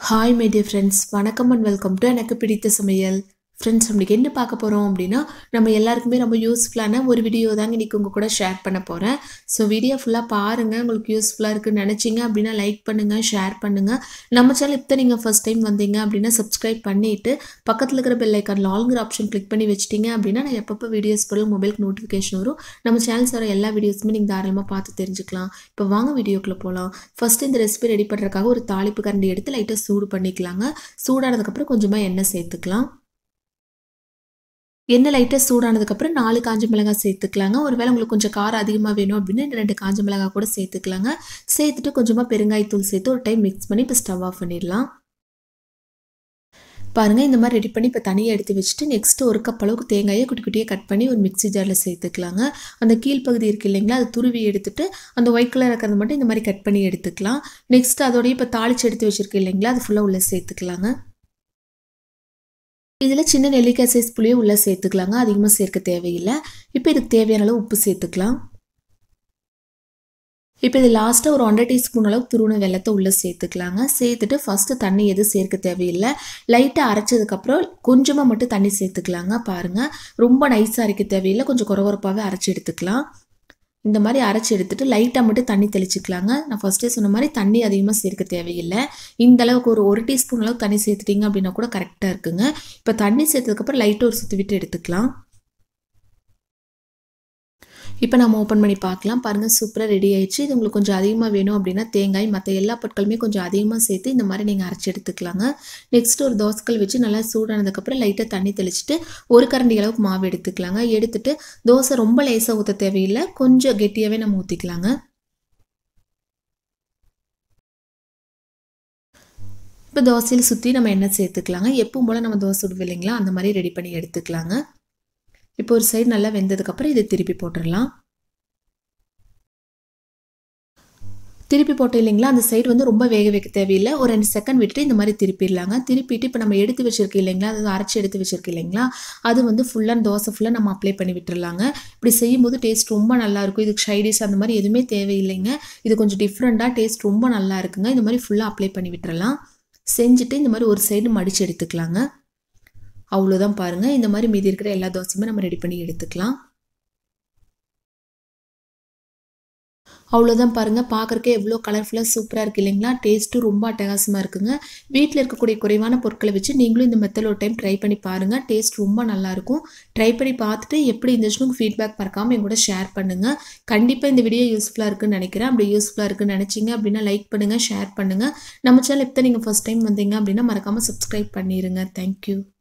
Hi my dear friends, வணக்கம் and welcome to எனக்கு பிடித்த சமையல். ஃப்ரெண்ட்ஸ் நம்மளுக்கு என்ன பார்க்க போகிறோம் அப்படின்னா நம்ம எல்லாருக்குமே ரொம்ப யூஸ்ஃபுல்லான ஒரு வீடியோ தாங்க இன்றைக்கி உங்கள் கூட ஷேர் பண்ண போகிறேன். ஸோ வீடியோ ஃபுல்லாக பாருங்கள். உங்களுக்கு யூஸ்ஃபுல்லாக இருக்குன்னு நினச்சிங்க அப்படின்னா லைக் பண்ணுங்கள், ஷேர் பண்ணுங்கள். நம்ம சேனல் இப்போ நீங்கள் ஃபஸ்ட் டைம் வந்தீங்க அப்படின்னா சப்ஸ்கிரைப் பண்ணிவிட்டு பக்கத்தில் இருக்கிற பெல் ஐக்கானில் ஆல்ங்கிற ஆப்ஷன் கிளிக் பண்ணி வச்சிட்டிங்க அப்படின்னா நான் எப்பப்போ வீடியோஸ் போடுற மொபைலுக்கு நோட்டிஃபிகேஷன் வரும். நம்ம சேனல்ஸ் வர எல்லா வீடியோஸுமே நீங்கள் தாராளமாக பார்த்து தெரிஞ்சுக்கலாம். இப்போ வாங்க வீடியோக்குள்ளே போகலாம். ஃபஸ்ட்டு இந்த ரெசிபி ரெடி பண்ணுறதுக்காக ஒரு தாளிப்பு கரண்டி எடுத்து லைட்டாக சூடு பண்ணிக்கலாங்க. சூடானதுக்கப்புறம் கொஞ்சமாக எண்ணெய் சேர்த்துக்கலாம். எண்ணெய் லைட்டாக சூடானதுக்கப்புறம் 4 காஞ்ச மிளகாய் சேர்த்துக்கலாங்க. ஒருவேளை உங்களுக்கு கொஞ்சம் காரம் அதிகமாக வேணும் அப்படின்னா 2 காஞ்ச மிளகாய் கூட சேர்த்துக்கலாங்க. சேர்த்துட்டு கொஞ்சமாக பெருங்காயத்தூள் சேர்த்து ஒரு டைம் மிக்ஸ் பண்ணி இப்போ ஸ்டவ் ஆஃப் பண்ணிடலாம். பாருங்கள், இந்த மாதிரி ரெடி பண்ணி இப்போ தனியாக எடுத்து வச்சுட்டு நெக்ஸ்ட்டு 1 கப் அளவுக்கு தேங்காயை குட்டி குட்டியாக கட் பண்ணி ஒரு மிக்ஸி ஜாரில் சேர்த்துக்கலாங்க. அந்த கீழ்ப்பகுதி இருக்குது இல்லைங்களா, அது துருவி எடுத்துட்டு அந்த ஒயிட் கலர் இருக்கிறது மட்டும் இந்த மாதிரி கட் பண்ணி எடுத்துக்கலாம். நெக்ஸ்ட்டு அதோடய இப்போ தாளித்து எடுத்து வச்சுருக்கு இல்லைங்களா, அது ஃபுல்லாக உள்ளே சேர்த்துக்கலாங்க. இதில் சின்ன நெல்லிக்காய் சைஸ் புளியை உள்ளே சேர்த்துக்கலாங்க. அதிகமாக சேர்க்க தேவையில்லை. இப்போ இதுக்கு தேவையான அளவு உப்பு சேர்த்துக்கலாம். இப்போ இது லாஸ்ட்டாக ஒரு 1.5 டீஸ்பூன் அளவுக்கு துருவின வெல்லத்தை உள்ளே சேர்த்துக்கலாங்க. சேர்த்துட்டு ஃபஸ்ட்டு தண்ணி எதுவும் சேர்க்க தேவையில்லை. லைட்டாக அரைச்சதுக்கப்புறம் கொஞ்சமாக மட்டும் தண்ணி சேர்த்துக்கலாங்க. பாருங்கள், ரொம்ப நைஸாக அரைக்க தேவையில்லை, கொஞ்சம் குறகுறப்பாகவே அரைச்சி எடுத்துக்கலாம். இந்த மாதிரி அரைச்சி எடுத்துகிட்டு லைட்டாக மட்டும் தண்ணி தெளிச்சிக்கலாங்க. நான் ஃபஸ்ட்டே சொன்ன மாதிரி தண்ணி அதிகமாக சேர்க்க தேவையில்லை. இந்த அளவுக்கு ஒரு டீஸ்பூன் அளவுக்கு தண்ணி சேர்த்துட்டிங்க அப்படின்னா கூட கரெக்டாக இருக்குங்க. இப்போ தண்ணி சேர்த்ததுக்கப்புறம் லைட்டாக ஒரு சுற்றி விட்டு எடுத்துக்கலாம். இப்போ நம்ம ஓப்பன் பண்ணி பார்க்கலாம். பாருங்கள், சூப்பராக ரெடி ஆயிடுச்சு. இது உங்களுக்கு கொஞ்சம் அதிகமாக வேணும் அப்படின்னா தேங்காய் மற்ற எல்லா பொருட்களுமே கொஞ்சம் அதிகமாக சேர்த்து இந்த மாதிரி நீங்கள் அரைச்சி எடுத்துக்கலாங்க. நெக்ஸ்ட் ஒரு தோசைக்கல் வச்சு நல்லா சூடானதுக்கப்புறம் லைட்டாக தண்ணி தெளிச்சுட்டு 1 கரண்டி அளவுக்கு மாவு எடுத்துக்கலாங்க. எடுத்துட்டு தோசை ரொம்ப லேசாக ஊற்ற தேவையில்லை, கொஞ்சம் கெட்டியாகவே நம்ம ஊற்றிக்கலாங்க. இப்போ தோசையில் சுற்றி நம்ம எண்ணெய் சேர்த்துக்கலாங்க. எப்பவும் போல் நம்ம தோசை சுடுவோம் இல்லைங்களா, அந்த மாதிரி ரெடி பண்ணி எடுத்துக்கலாங்க. இப்போ ஒரு சைடு நல்லா வெந்ததுக்கப்புறம் இதை திருப்பி போட்டுடலாம். திருப்பி போட்டு இல்லைங்களா, அந்த சைடு வந்து ரொம்ப வேக வைக்க தேவையில்லை. ஒரு 2 செகண்ட் விட்டுட்டு இந்த மாதிரி திருப்பிடலாங்க. திருப்பிட்டு இப்போ நம்ம எடுத்து வச்சிருக்கோம் இல்லைங்களா, அதாவது அரைச்சி எடுத்து வச்சிருக்கோம் இல்லைங்களா, அது வந்து ஃபுல்லாக தோசை ஃபுல்லாக நம்ம அப்ளை பண்ணி விட்டுறலாங்க. இப்படி செய்யும்போது டேஸ்ட் ரொம்ப நல்லாயிருக்கும். இதுக்கு சைடிஷ் அந்த மாதிரி எதுவுமே தேவையில்லைங்க. இது கொஞ்சம் டிஃப்ரெண்ட்டாக டேஸ்ட் ரொம்ப நல்லா இருக்குங்க. இந்த மாதிரி ஃபுல்லாக அப்ளை பண்ணி விட்டுறலாம். செஞ்சுட்டு இந்த மாதிரி ஒரு சைடு மடித்து எடுத்துக்கலாங்க. அவ்வளோதான். பாருங்கள், இந்த மாதிரி மீதி இருக்கிற எல்லா தோசையுமே நம்ம ரெடி பண்ணி எடுத்துக்கலாம். அவ்வளோதான். பாருங்கள், பார்க்குறக்கே எவ்வளோ கலர்ஃபுல்லாக சூப்பராக இருக்குது இல்லைங்களா. டேஸ்ட்டும் ரொம்ப அட்டகாசமாக இருக்குங்க. வீட்டில் இருக்கக்கூடிய குறைவான பொருட்களை வச்சு நீங்களும் இந்த மெத்தட் ஒரு டைம் ட்ரை பண்ணி பாருங்கள். டேஸ்ட் ரொம்ப நல்லாயிருக்கும். ட்ரை பண்ணி பார்த்துட்டு எப்படி இருந்துச்சுன்னு ஃபீட்பேக் மறக்காமல் என் கூட ஷேர் பண்ணுங்கள். கண்டிப்பாக இந்த வீடியோ யூஸ்ஃபுல்லாக இருக்குன்னு நினைக்கிறேன். அப்படி யூஸ்ஃபுல்லாக இருக்குன்னு நினச்சிங்க அப்படின்னா லைக் பண்ணுங்கள், ஷேர் பண்ணுங்கள். நம்ம சேனல் இப்போ நீங்கள் ஃபஸ்ட் டைம் வந்தீங்க அப்படின்னா மறக்காமல் சப்ஸ்கிரைப் பண்ணிடுங்க. தேங்க்யூ.